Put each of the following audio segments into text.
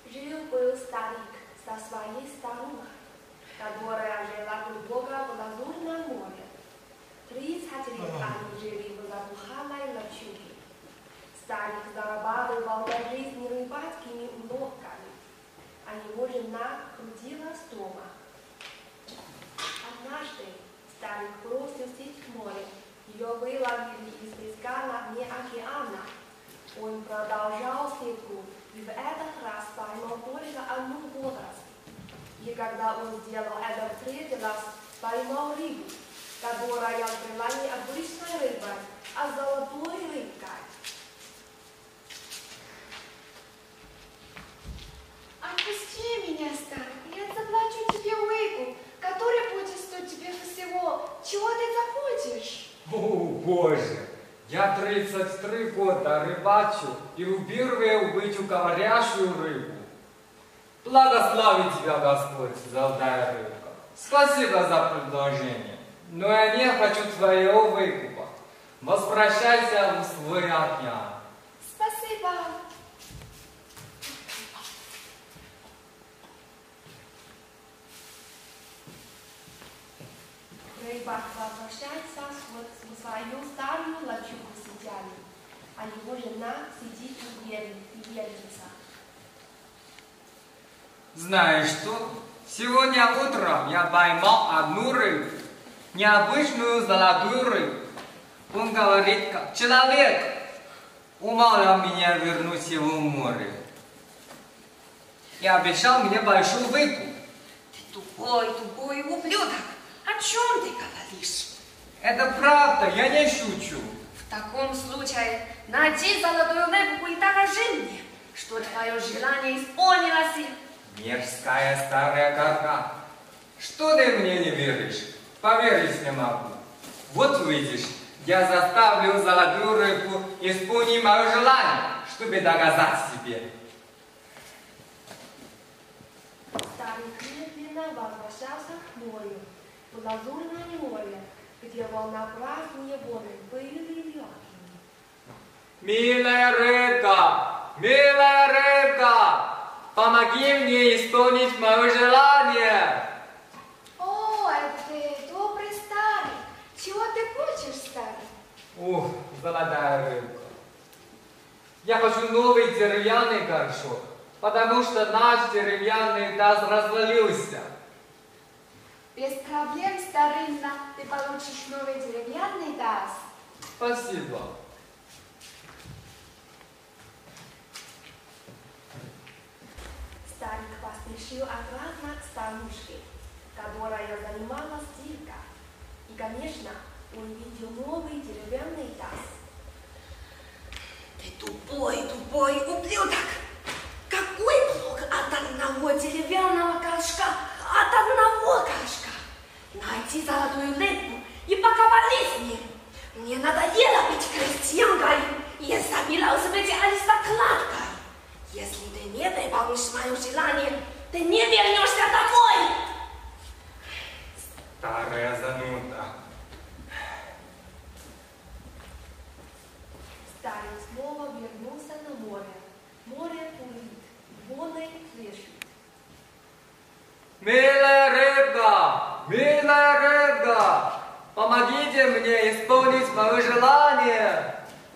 Жил-был старик со своей старухой, которая жила глубоко в Лазурном море. 30 лет они жили в забухалой лачуге. Старик зарабатывал на жизнь рыбацкими уловками, а его жена крутилась дома. Однажды старик бросил сеть в море. Ее выловили из песка на дне океана. Он продолжал сетку и в этот раз поймал только одну водоросль. И когда он сделал это в третий раз, поймал рыбу, которая была не обычной рыбой, а золотой рыбкой. Отпусти меня, старый, я заплачу тебе выкуп, который будет стоить тебе всего. Чего ты захочешь? О, Боже! Я 33 года рыбачу и впервые увижу говорящую рыбу. Благослови тебя, Господь, золотая рыбка. Спасибо за предложение, но я не хочу твоего выкупа. Возвращайся в свой океан. Спасибо. Рыбак возвращается в свою старую лачугу с сетями, а его жена сидит и вертится. Знаешь что? Сегодня утром я поймал одну рыбу, необычную золотую рыбу. Он говорит, как человек, умолял меня вернуть его в море. И обещал мне большой выкуп. Ты тупой ублюдок. О чем ты говоришь? Это правда, я не шучу. В таком случае найди золотую рыбку и докажи мне, что твое желание исполнилось. Мерзкая старая карга. Что ты мне не веришь? Поверить не могу. Вот увидишь, я заставлю золотую рыбку исполнить мое желание, чтобы доказать себе. Старик медленно возвращался к морю, в Лазурное море, где волнообразные воды были легкими. Милая рыбка, помоги мне исполнить мое желание. О, это ты, добрый старый. Чего ты хочешь, старый? Ух, золотая рыбка. Я хочу новый деревянный горшок, потому что наш деревянный таз развалился. Без проблем, старинна, ты получишь новый деревянный таз. Спасибо. Старик поспешил обратно к старушке, которая занималась стиркой. И, конечно, он видел новый деревянный таз. Ты тупой ублюдок! Какой плох от одного деревянного горшка, от одного горшка! Найди золотую рыбку и поговори с ним. Мне надоело быть крестьянкой, и я собирался быть аристократкой. Если ты не выполнишь мое желание, ты не вернешься домой! Старая зануда. Старик снова вернулся на море. Море пулит, волны плещут. Милая рыбка, помогите мне исполнить мое желание.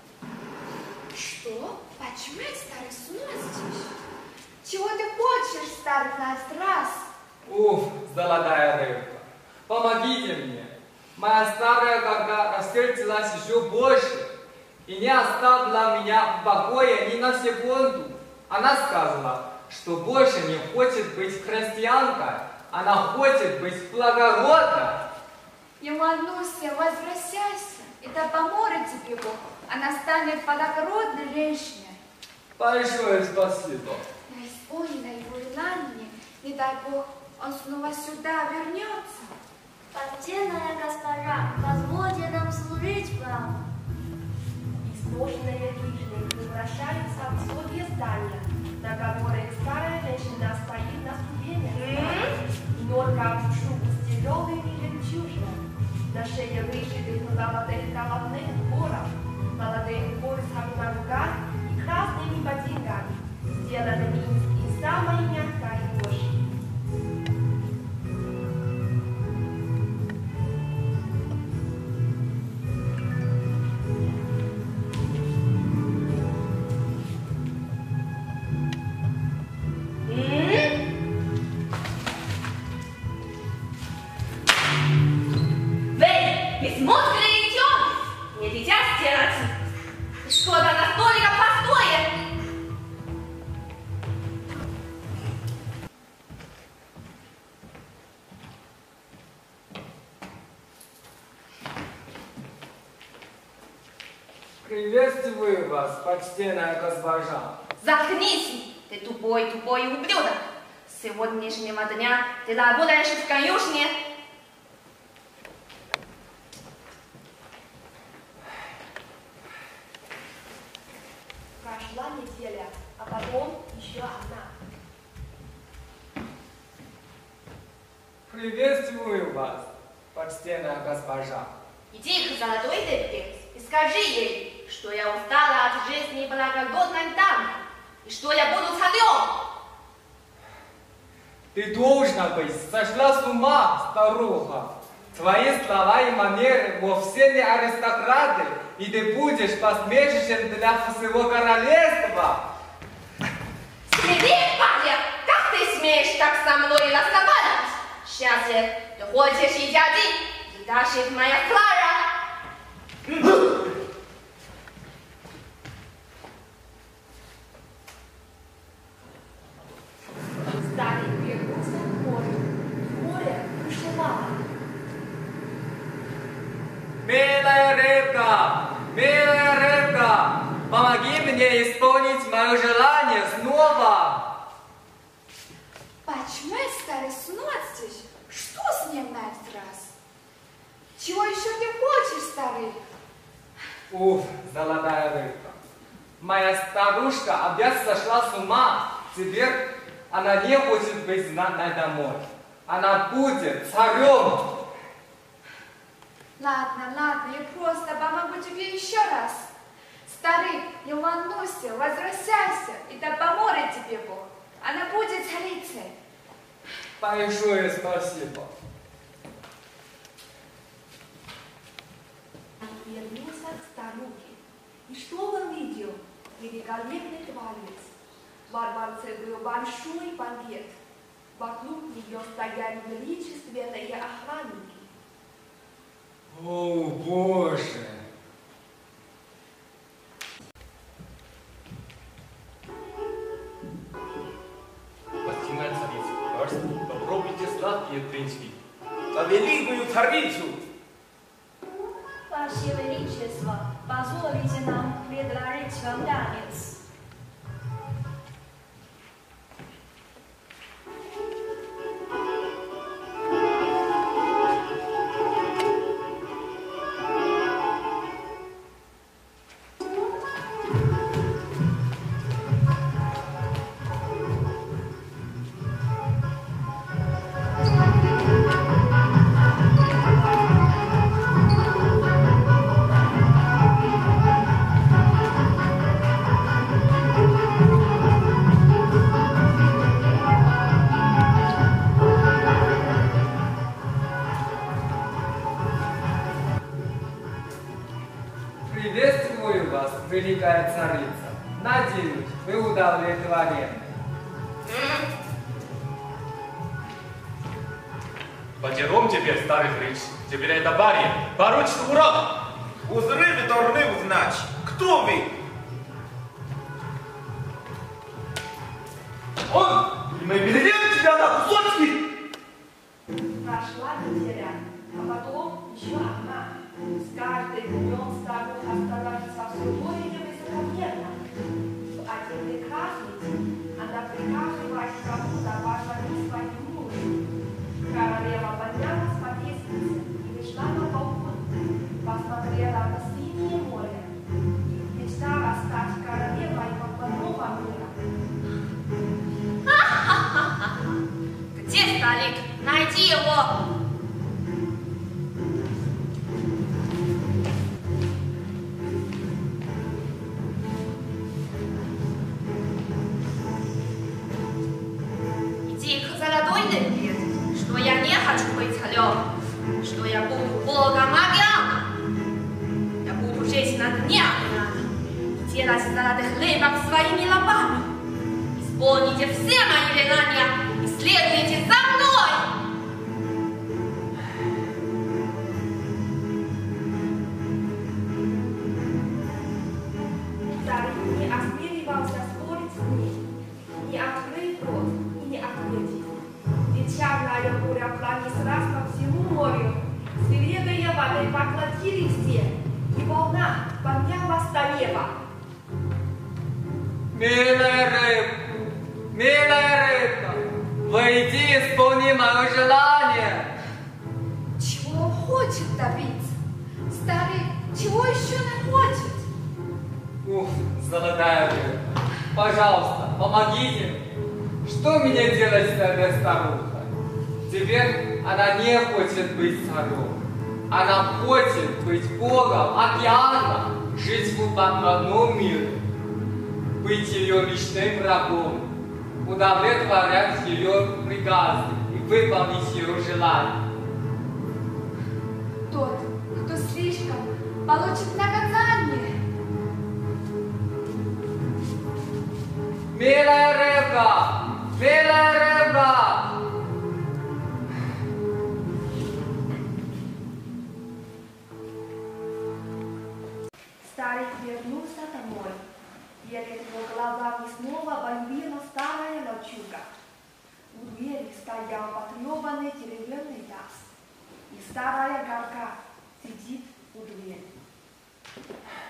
Что? Почему я, старый, снова здесь? Чего ты хочешь, старый настрас? Уф, золотая рыбка, помогите мне. Моя старая карга рассердилась еще больше и не оставила меня в покое ни на секунду. Она сказала, что больше не хочет быть крестьянкой, она хочет быть благородной. Не волнуйся, возвращайся, это поможет тебе Бог. Она станет благородной женщиной. Большое спасибо. Я исполнена его желание, не дай Бог, он снова сюда вернется. Почтенная госпожа, позвольте нам служить вам. Изношенные хижины превращаются в высокие здания, на которых старая женщина стоит на ступенях и норка в шубу с тяжелыми жемчужинами. На шее вышитых золотых головных уборов, молодых поясов на руках и красными ботинками, сделанными из самой Приветствую вас, почтенная госпожа. Заткнись, ты тупой ублюдок. С сегодняшнего дня ты работаешь в конюшне. Прошла неделя, а потом еще одна. Приветствую вас, почтенная госпожа. Иди к золотой рыбке и скажи ей, что я устала от жизни благогодной дамы, и что я буду царем. Ты должна быть сошла с ума, старуха. Твои слова и манеры вовсе не аристократы, и ты будешь посмешищем для всего королевства. Среди парня, как ты смеешь так со мной разговаривать? Счастье, ты хочешь и дяди, и даже моя Клара. Старик вернулся к морю. Море бушевало. Милая рыбка, помоги мне исполнить мое желание снова. Почему старый сносишь? Что с ним на этот раз? Чего еще ты хочешь, старый? Уф, золотая рыбка. Моя старушка опять сошла с ума. Теперь она не хочет быть знатной домой. Она будет царем. Ладно, я просто помогу тебе еще раз. Старый, не волнуйся, возвращайся, и да поможет тебе Бог. Она будет царицей. Большое спасибо. Вернулся к старухе. И что он видел? Великолепный дворец. Во дворце был большой банкет. Вокруг нее стояли величественные охранники. О, Боже! Почтенная царица, кажется, попробуйте сладкие тринчки. За великую царицу! Ваше Величество, позволите нам предложить вам танец. Приветствую вас, великая царица. Надеюсь, вы удовлетворены. Потером теперь, старый хрыч. Теперь это барин, поручный урод. Узры должны узнать, кто вы. Он! И мы переделаем тебя на кусочки! Прошла неделя, а потом еще одна. С каждым днем старуха становится все более высокомерна. В один прекрасный день она приказывает кому-то позвонить своему мужу. Королева поднялась по лестнице и вышла на балкон. Посмотрела на синее море и мечтала стать королевой подводного мира. Где Сталик? Найди его! Иди к золотой рыбке, что я не хочу быть царем, что я буду богом океана. Я буду жить на дне океана и делать золотых рыбок своими лапами. Исполните все мои желания и следуйте за мной! Старик не осмеливался спорить с ней, не открыть рот и не ответить. Ведь черная буря пронеслась по всему морю, свирепые воды поглотили все, и волна подняла стояла Милая рыбка, войди, исполни мое желание. Чего он хочет добиться? Старик, чего еще он хочет? Ух, золотая рыбка, пожалуйста, помогите мне. Что мне делать с этой старухой? Теперь она не хочет быть царем. Она хочет быть богом океана, жить в одном мире, быть ее личным врагом, удовлетворять ее приказы и выполнить ее желания. Тот, кто слишком, получит наказание. Милая рыбка! Милая рыбка! Старик вернулся домой. Перед его глазами снова бомбила старая лачуга. У двери стоял потрепанный деревянный таз. И старая горка сидит у двери.